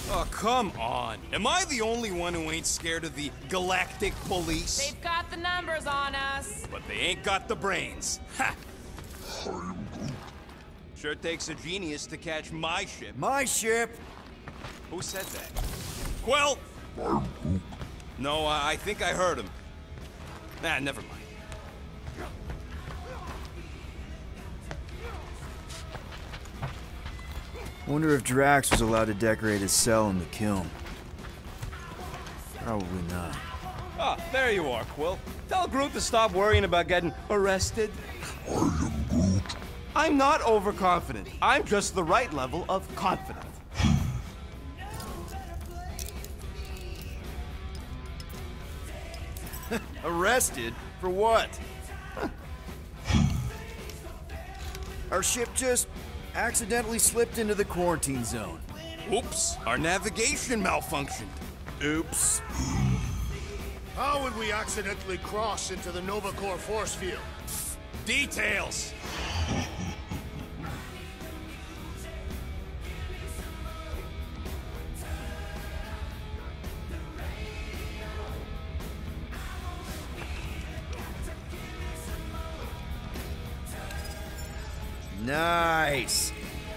Oh, come on. Am I the only one who ain't scared of the Galactic Police? They've got the numbers on us. But they ain't got the brains. Ha! Sure takes a genius to catch my ship. My ship? Who said that? Quill! No, I think I heard him. Nah, never mind. Wonder if Drax was allowed to decorate his cell in the kiln. Probably not. Ah, there you are, Quill. Tell Groot to stop worrying about getting arrested. I am Groot. I'm not overconfident. I'm just the right level of confident. Arrested? For what? Our ship just accidentally slipped into the quarantine zone. Oops, our navigation malfunctioned. Oops. How would we accidentally cross into the Nova Corps force field? Details! Nice.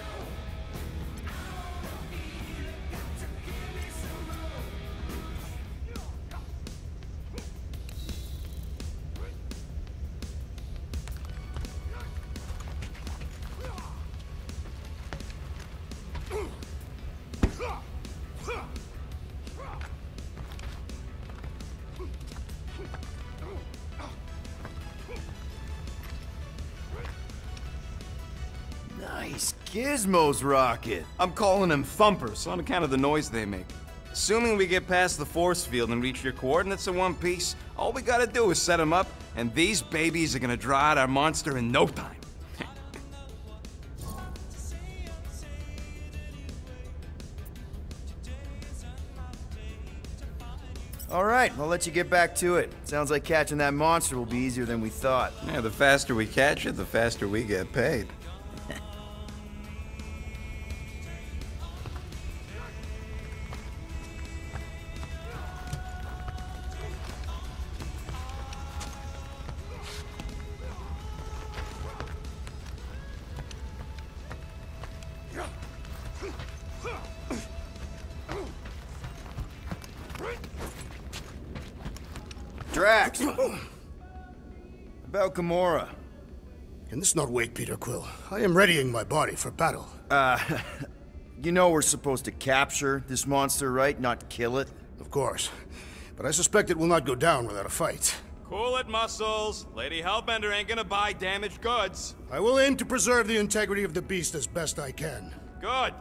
Nice Gizmo's rocket. I'm calling them thumpers on account of the noise they make. Assuming we get past the force field and reach your coordinates in one piece, all we gotta do is set them up, and these babies are gonna draw out our monster in no time. All right, I'll let you get back to it. Sounds like catching that monster will be easier than we thought. Yeah, the faster we catch it, the faster we get paid. Drax! About Gamora. Can this not wait, Peter Quill? I am readying my body for battle. You know we're supposed to capture this monster, right? Not kill it? Of course. But I suspect it will not go down without a fight. Cool it, Muscles. Lady Hellbender ain't gonna buy damaged goods. I will aim to preserve the integrity of the beast as best I can. Good.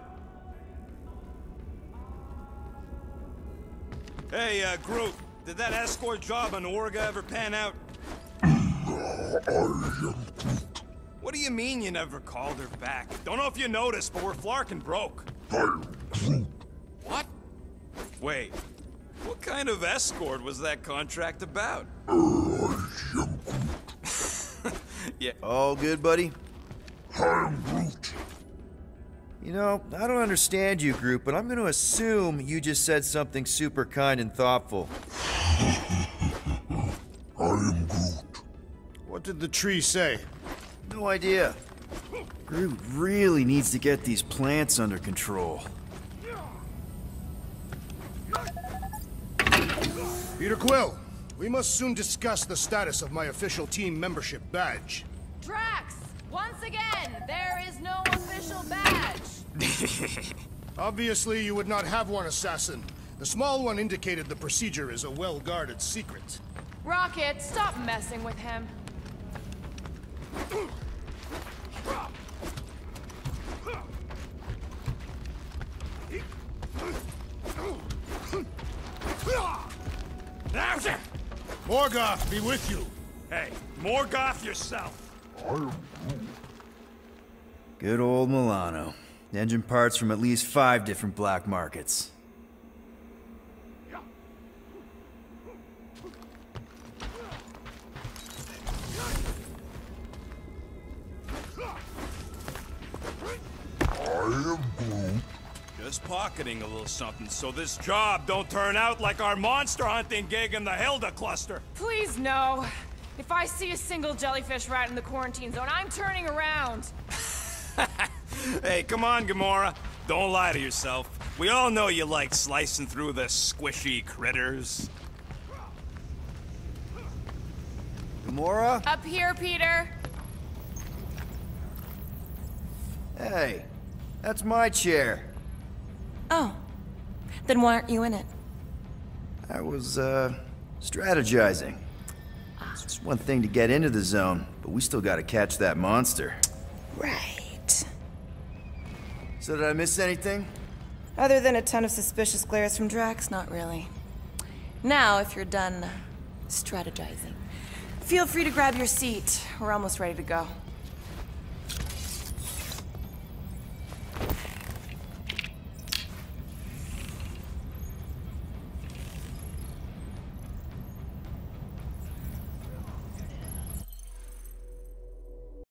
Hey, Groot, did that escort job on Orga ever pan out? What do you mean you never called her back? Don't know if you noticed, but we're flarkin' broke. What? Wait, what kind of escort was that contract about? Yeah. All good, buddy? You know, I don't understand you, Groot, but I'm going to assume you just said something super kind and thoughtful. I am Groot. What did the tree say? No idea. Groot really needs to get these plants under control. Peter Quill, we must soon discuss the status of my official team membership badge. Drax, once again, there is no official badge. Obviously, you would not have one, Assassin. The small one indicated the procedure is a well-guarded secret. Rocket, stop messing with him. Morgoth be with you. Hey, Morgoth yourself. Good old Milano. Engine parts from at least 5 different black markets. I am Groot. Just pocketing a little something so this job don't turn out like our monster hunting gig in the Hilda cluster. Please, no. If I see a single jellyfish rat in the quarantine zone, I'm turning around. Hey, come on, Gamora. Don't lie to yourself. We all know you like slicing through the squishy critters. Gamora? Up here, Peter. Hey, that's my chair. Oh. Then why aren't you in it? I was, strategizing. It's just one thing to get into the zone, but we still gotta catch that monster. Right. So did I miss anything? Other than a ton of suspicious glares from Drax, not really. Now, if you're done strategizing, feel free to grab your seat. We're almost ready to go.